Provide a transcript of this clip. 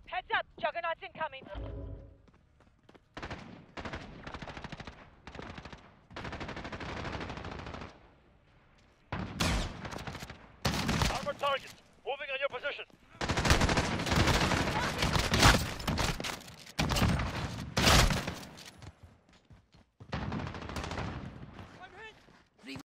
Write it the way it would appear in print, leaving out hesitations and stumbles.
Heads up, Juggernaut's incoming. Armored targets, moving on your position.